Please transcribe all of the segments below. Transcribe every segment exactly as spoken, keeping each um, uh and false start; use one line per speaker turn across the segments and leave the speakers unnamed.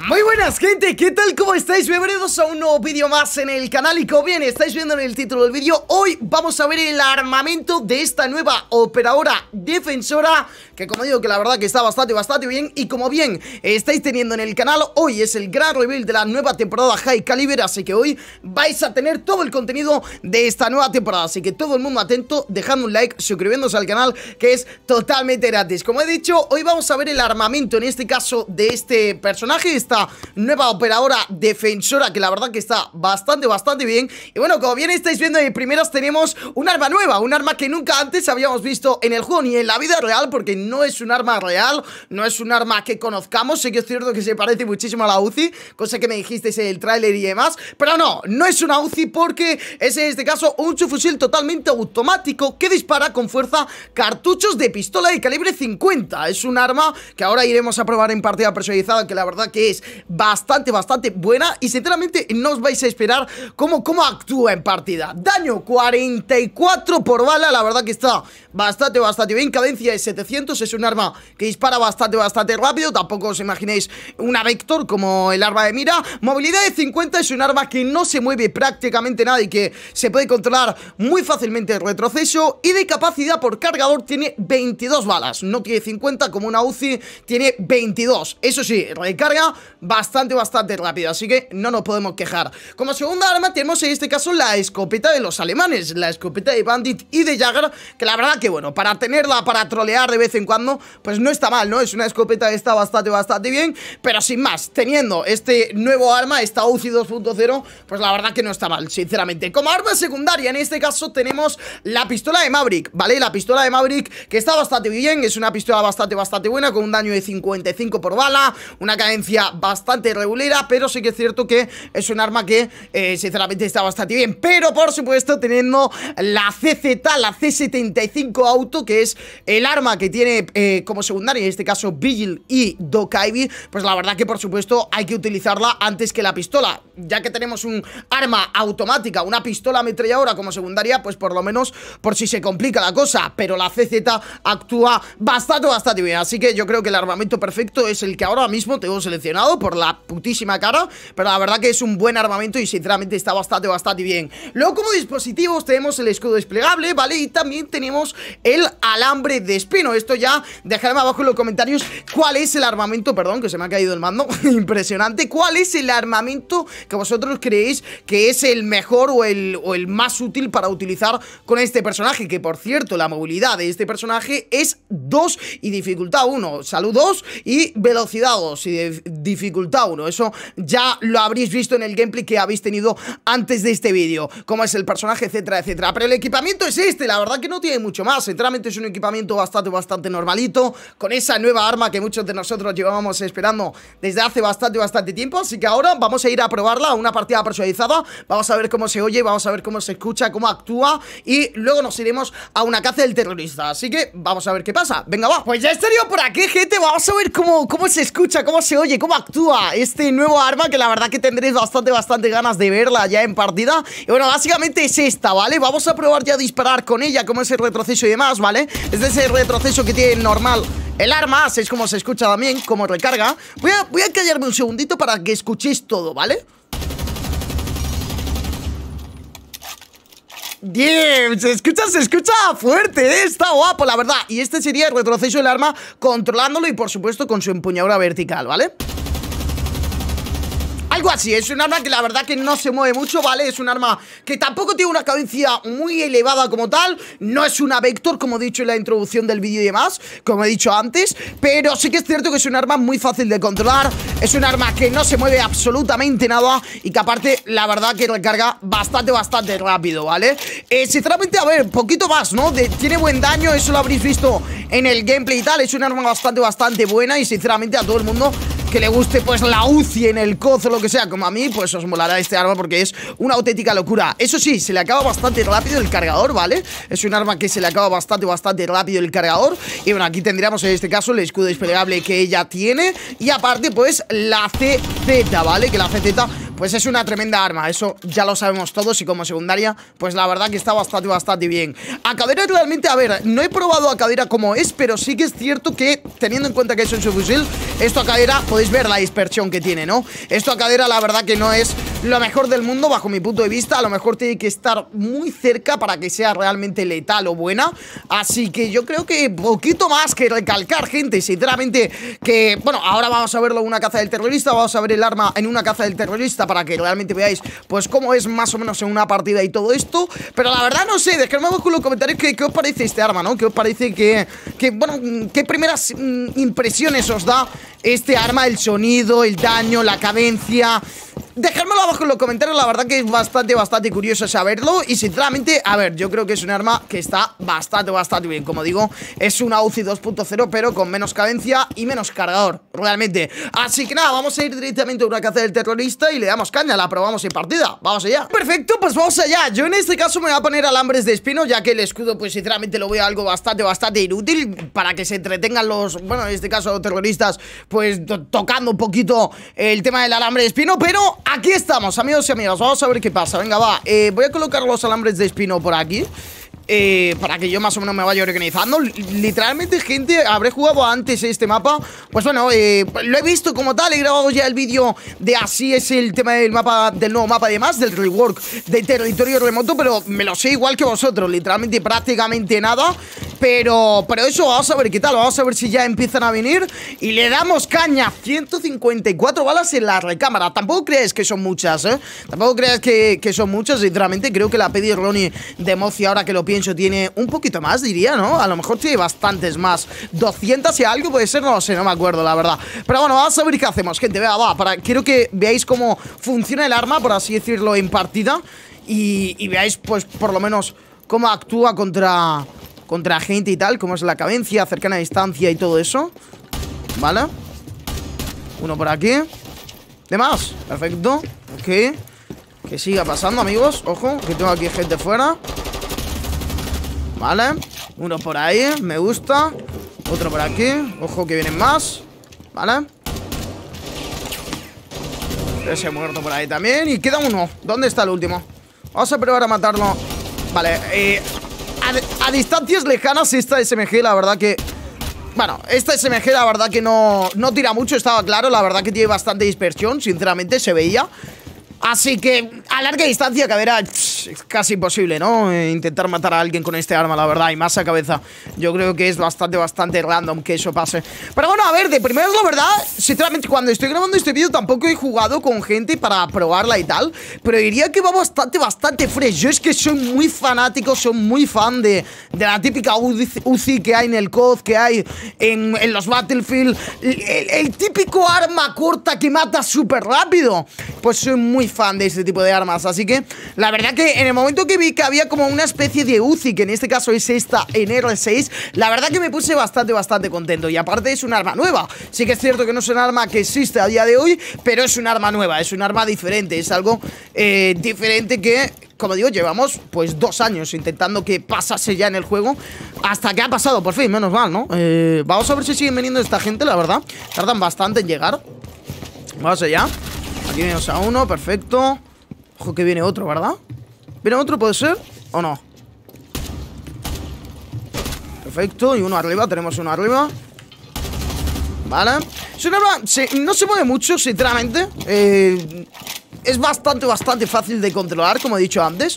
Muy buenas, gente, ¿qué tal? ¿Cómo estáis? Bienvenidos a un nuevo vídeo más en el canal. Y como bien estáis viendo en el título del vídeo, hoy vamos a ver el armamento de esta nueva operadora defensora, que como digo, que la verdad que está bastante, bastante bien. Y como bien estáis teniendo en el canal, hoy es el gran reveal de la nueva temporada High Caliber, así que hoy vais a tener todo el contenido de esta nueva temporada. Así que todo el mundo atento, dejando un like, suscribiéndose al canal, que es totalmente gratis. Como he dicho, hoy vamos a ver el armamento, en este caso, de este personaje, esta nueva operadora defensora, que la verdad que está bastante, bastante bien. Y bueno, como bien estáis viendo de primeras, tenemos un arma nueva, un arma que nunca antes habíamos visto en el juego ni en la vida real, porque no es un arma real, no es un arma que conozcamos. Sé que es cierto que se parece muchísimo a la Uzi, cosa que me dijisteis en el tráiler y demás, pero no, no es una Uzi, porque es en este caso un subfusil totalmente automático que dispara con fuerza cartuchos de pistola de calibre cincuenta. Es un arma que ahora iremos a probar en partida personalizada, que la verdad que es bastante, bastante buena. Y sinceramente no os vais a esperar cómo, cómo actúa en partida. Daño cuarenta y cuatro por bala, la verdad que está bastante, bastante bien. Cadencia de setecientos, es un arma que dispara bastante, bastante rápido. Tampoco os imaginéis una Vector como el arma de mira. Movilidad de cincuenta, es un arma que no se mueve prácticamente nada y que se puede controlar muy fácilmente el retroceso. Y de capacidad por cargador tiene veintidós balas, no tiene cincuenta como una Uzi, tiene veintidós. Eso sí, recarga bastante, bastante rápido, así que no nos podemos quejar. Como segunda arma tenemos en este caso la escopeta de los alemanes, la escopeta de Bandit y de Jagger, que la verdad que bueno, para tenerla, para trolear de vez en cuando, pues no está mal, ¿no? Es una escopeta que está bastante, bastante bien, pero sin más, teniendo este nuevo arma, esta Uzi dos punto cero, pues la verdad que no está mal, sinceramente. Como arma secundaria, en este caso tenemos la pistola de Maverick, ¿vale? La pistola de Maverick, que está bastante bien, es una pistola bastante, bastante buena, con un daño de cincuenta y cinco por bala, una cadencia bastante regulera, pero sí que es cierto que es un arma que eh, sinceramente está bastante bien. Pero por supuesto teniendo la C Z, la C setenta y cinco Auto, que es el arma que tiene eh, como secundaria, en este caso Vigil y Doc Ivy, pues la verdad que por supuesto hay que utilizarla antes que la pistola, ya que tenemos un arma automática, una pistola ametralladora como secundaria, pues por lo menos por si se complica la cosa. Pero la C Z actúa bastante, bastante bien, así que yo creo que el armamento perfecto es el que ahora mismo tengo seleccionado por la putísima cara, pero la verdad que es un buen armamento y sinceramente está bastante, bastante bien. Luego como dispositivos tenemos el escudo desplegable, ¿vale? Y también tenemos el alambre de espino. Esto ya, dejadme abajo en los comentarios cuál es el armamento, perdón, que se me ha caído el mando, impresionante, cuál es el armamento que vosotros creéis que es el mejor o el, o el más útil para utilizar con este personaje, que por cierto, la movilidad de este personaje es dos y dificultad uno, salud dos y velocidad dos y de dificultad uno. Eso ya lo habréis visto en el gameplay que habéis tenido antes de este vídeo, cómo es el personaje, etcétera, etcétera. Pero el equipamiento es este, la verdad que no tiene mucho más. Sinceramente es un equipamiento bastante, bastante normalito, con esa nueva arma que muchos de nosotros llevábamos esperando desde hace bastante, bastante tiempo. Así que ahora vamos a ir a probarla, a una partida personalizada. Vamos a ver cómo se oye, vamos a ver cómo se escucha, cómo actúa, y luego nos iremos a una caza del terrorista. Así que vamos a ver qué pasa. Venga, va. Pues ya estaría por aquí, gente. Vamos a ver cómo, cómo se escucha, cómo se oye, cómo actúa este nuevo arma, que la verdad que tendréis bastante, bastante ganas de verla ya en partida. Y bueno, básicamente es esta, ¿vale? Vamos a probar ya a disparar con ella, cómo es el retroceso y demás, ¿vale? Es ese retroceso que tiene normal el arma, así es como se escucha también, cómo recarga. Voy a, voy a callarme un segundito para que escuchéis todo, ¿vale? Bien, se escucha, se escucha fuerte, ¿eh? Está guapo, la verdad. Y este sería el retroceso del arma, controlándolo y por supuesto con su empuñadura vertical, ¿vale? Algo así, es un arma que la verdad que no se mueve mucho, ¿vale? Es un arma que tampoco tiene una cadencia muy elevada como tal. No es una Vector, como he dicho en la introducción del vídeo y demás, como he dicho antes, pero sí que es cierto que es un arma muy fácil de controlar. Es un arma que no se mueve absolutamente nada y que aparte, la verdad que recarga bastante, bastante rápido, ¿vale? Eh, sinceramente, a ver, poquito más, ¿no? De, tiene buen daño, eso lo habréis visto en el gameplay y tal. Es un arma bastante, bastante buena y sinceramente a todo el mundo que le guste pues la Uzi en el cozo o lo que sea, como a mí, pues os molará este arma porque es una auténtica locura. Eso sí, se le acaba bastante rápido el cargador, ¿vale? Es un arma que se le acaba bastante, bastante rápido el cargador. Y bueno, aquí tendríamos en este caso el escudo desplegable que ella tiene. Y aparte, pues, la C Z, ¿vale? Que la C Z pues es una tremenda arma. Eso ya lo sabemos todos y como secundaria, pues la verdad que está bastante, bastante bien. A cadera realmente, a ver, no he probado a cadera como es, pero sí que es cierto que, teniendo en cuenta que es un subfusil, esto a cadera, podéis ver la dispersión que tiene, ¿no? Esto a cadera la verdad que no es lo mejor del mundo bajo mi punto de vista. A lo mejor tiene que estar muy cerca para que sea realmente letal o buena. Así que yo creo que poquito más que recalcar, gente, sinceramente, que, bueno, ahora vamos a verlo en una caza del terrorista. Vamos a ver el arma en una caza del terrorista para que realmente veáis, pues, cómo es más o menos en una partida y todo esto. Pero la verdad no sé, dejadme abajo en los comentarios qué, qué os parece este arma, ¿no? ¿Qué os parece que, que, bueno, qué primeras mm, impresiones os da este arma? El sonido, el daño, la cadencia. Dejadmelo abajo en los comentarios, la verdad que es bastante, bastante curioso saberlo. Y sinceramente, a ver, yo creo que es un arma que está bastante, bastante bien. Como digo, es una U C I dos punto cero, pero con menos cadencia y menos cargador, realmente. Así que nada, vamos a ir directamente a una caza del terrorista y le damos caña, la probamos en partida. Vamos allá. Perfecto, pues vamos allá. Yo en este caso me voy a poner alambres de espino, ya que el escudo, pues sinceramente lo veo algo bastante, bastante inútil, para que se entretengan los, bueno, en este caso los terroristas, pues to tocando un poquito el tema del alambre de espino. Pero aquí estamos, amigos y amigas, vamos a ver qué pasa. Venga, va, eh, voy a colocar los alambres de espino por aquí, eh, para que yo más o menos me vaya organizando. Literalmente, gente, habré jugado antes este mapa. Pues bueno, eh, lo he visto como tal. He grabado ya el vídeo de así es el tema del mapa, del nuevo mapa y demás, del rework de territorio remoto. Pero me lo sé igual que vosotros, literalmente prácticamente nada. Pero, pero eso, vamos a ver qué tal. Vamos a ver si ya empiezan a venir. Y le damos caña. ciento cincuenta y cuatro balas en la recámara. Tampoco crees que son muchas, ¿eh? Tampoco crees que, que son muchas, sinceramente. Creo que la Pedi Ronnie de Mozi, ahora que lo pienso, tiene un poquito más, diría, ¿no? A lo mejor tiene bastantes más. doscientas y algo puede ser, no lo sé, no me acuerdo, la verdad. Pero bueno, vamos a ver qué hacemos, gente. Vea, va, para, quiero que veáis cómo funciona el arma, por así decirlo, en partida. Y, y veáis, pues, por lo menos, cómo actúa contra... contra gente y tal, como es la cadencia, cercana a distancia y todo eso. Vale. Uno por aquí. De más, perfecto. Ok. Que siga pasando, amigos. Ojo, que tengo aquí gente fuera. Vale. Uno por ahí, me gusta. Otro por aquí. Ojo que vienen más. Vale. Ese muerto por ahí también. Y queda uno. ¿Dónde está el último? Vamos a probar a matarlo. Vale, eh... A, a distancias lejanas esta S M G, la verdad que... Bueno, esta S M G la verdad que no, no tira mucho, estaba claro. La verdad que tiene bastante dispersión, sinceramente, se veía. Así que a larga distancia, cadera, es casi imposible, ¿no? Eh, intentar matar a alguien con este arma, la verdad, y más a cabeza. Yo creo que es bastante, bastante random que eso pase. Pero bueno, a ver, de primero, la verdad, sinceramente, cuando estoy grabando este vídeo tampoco he jugado con gente para probarla y tal. Pero diría que va bastante, bastante fresh. Yo es que soy muy fanático, soy muy fan de, de la típica U C I que hay en el C O D, que hay en, en los Battlefield. El, el, el típico arma corta que mata súper rápido. Pues soy muy fan de este tipo de armas, así que la verdad que en el momento que vi que había como una especie de U C I, que en este caso es esta en R seis, la verdad que me puse bastante, bastante contento. Y aparte es un arma nueva. Sí que es cierto que no es un arma que existe a día de hoy, pero es un arma nueva, es un arma diferente, es algo eh, diferente que, como digo, llevamos pues dos años intentando que pasase ya en el juego, hasta que ha pasado, por fin, menos mal, ¿no? Eh, vamos a ver si siguen viniendo esta gente, la verdad. Tardan bastante en llegar. Vamos allá. Aquí venimos a uno, perfecto. Ojo que viene otro, ¿verdad? ¿Viene otro, puede ser? ¿O no? Perfecto, y uno arriba, tenemos uno arriba. Vale. Es un arma, sí, no se mueve mucho, sinceramente. eh, Es bastante, bastante fácil de controlar, como he dicho antes.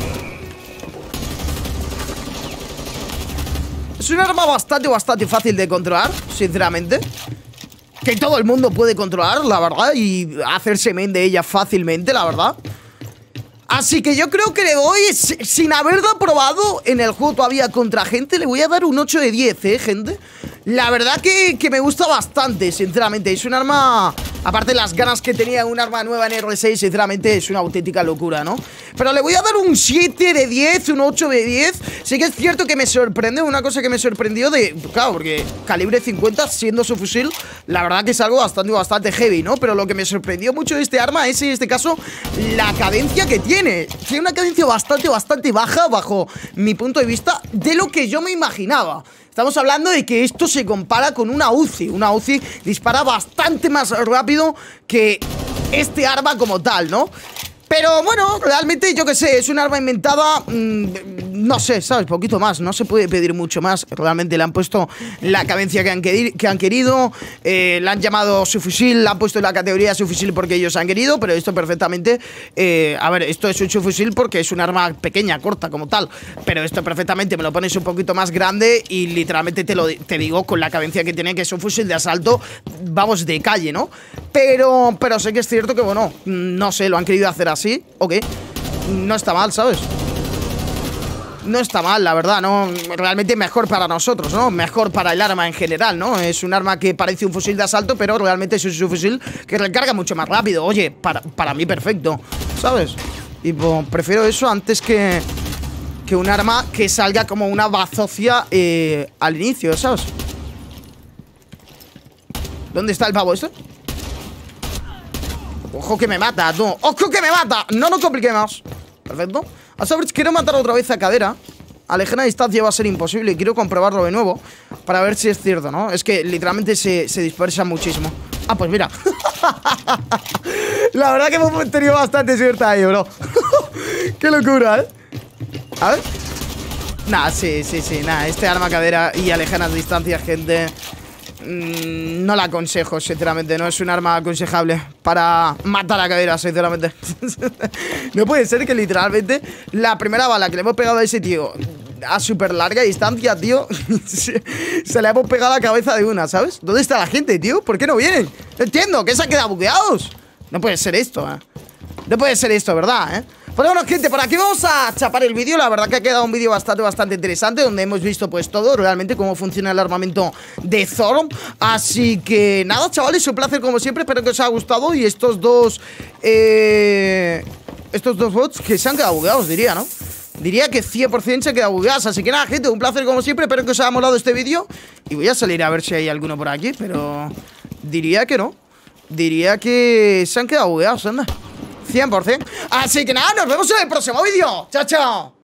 Es un arma bastante, bastante fácil de controlar, sinceramente. Que todo el mundo puede controlar, la verdad, y hacerse main de ella fácilmente, la verdad. Así que yo creo que le doy, sin haberla probado en el juego todavía contra gente, le voy a dar un ocho de diez, ¿eh, gente? La verdad que, que me gusta bastante, sinceramente. Es un arma... Aparte las ganas que tenía un arma nueva en R seis, sinceramente es una auténtica locura, ¿no? Pero le voy a dar un siete de diez, un ocho de diez. Sí que es cierto que me sorprende, una cosa que me sorprendió de... Claro, porque calibre cincuenta siendo su fusil, la verdad que es algo bastante, bastante heavy, ¿no? Pero lo que me sorprendió mucho de este arma es, en este caso, la cadencia que tiene. Tiene una cadencia bastante, bastante baja, bajo mi punto de vista, de lo que yo me imaginaba. Estamos hablando de que esto se compara con una U C I. Una U C I dispara bastante más rápido que este arma como tal, ¿no? Pero bueno, realmente yo que sé, es un arma inventada, mmm, no sé, ¿sabes? Poquito más, no se puede pedir mucho más. Realmente le han puesto la cadencia que han, que han querido, eh, le han llamado su fusil, le han puesto la categoría su fusil porque ellos han querido, pero esto perfectamente, eh, a ver, esto es un subfusil porque es un arma pequeña, corta como tal, pero esto perfectamente me lo pones un poquito más grande y literalmente te lo te digo con la cadencia que tiene, que es un fusil de asalto, vamos, de calle, ¿no? Pero, pero sé que es cierto que, bueno, no sé, lo han querido hacer así. Sí, ok. No está mal, ¿sabes? No está mal, la verdad, ¿no? Realmente mejor para nosotros, ¿no? Mejor para el arma en general, ¿no? Es un arma que parece un fusil de asalto, pero realmente es un fusil que recarga mucho más rápido. Oye, para, para mí perfecto, ¿sabes? Y pues, prefiero eso antes que Que un arma que salga como una bazofia eh, al inicio, ¿sabes? ¿Dónde está el pavo este? Ojo que me mata, tú. Ojo que me mata. No nos compliquemos. Perfecto. A saber, quiero matar otra vez a Cadera. A lejana distancia va a ser imposible y quiero comprobarlo de nuevo para ver si es cierto, ¿no? Es que literalmente se, se dispersa muchísimo. Ah, pues mira. La verdad que hemos tenido bastante suerte ahí, bro. Qué locura, ¿eh? A ver. Nah, sí, sí, sí. Nah, este arma Cadera y a lejanas distancias, gente, no la aconsejo, sinceramente. No es un arma aconsejable para matar a Cadera, sinceramente. No puede ser que literalmente la primera bala que le hemos pegado a ese tío a súper larga distancia, tío, se, se le hemos pegado a la cabeza de una, ¿sabes? ¿Dónde está la gente, tío? ¿Por qué no vienen? No entiendo, ¿qué se han quedado bugueados? No puede ser esto, ¿eh? No puede ser esto, ¿verdad, eh? Pues bueno, gente, por aquí vamos a chapar el vídeo. La verdad que ha quedado un vídeo bastante, bastante interesante, donde hemos visto pues todo, realmente cómo funciona el armamento de Thor. Así que nada, chavales, un placer como siempre. Espero que os haya gustado. Y estos dos eh, Estos dos bots que se han quedado bugueados, diría, ¿no? Diría que cien por cien se han quedado bugueados. Así que nada, gente, un placer como siempre. Espero que os haya molado este vídeo. Y voy a salir a ver si hay alguno por aquí, pero diría que no. Diría que se han quedado bugueados, anda, cien por cien. Así que nada, nos vemos en el próximo vídeo. Chao, chao.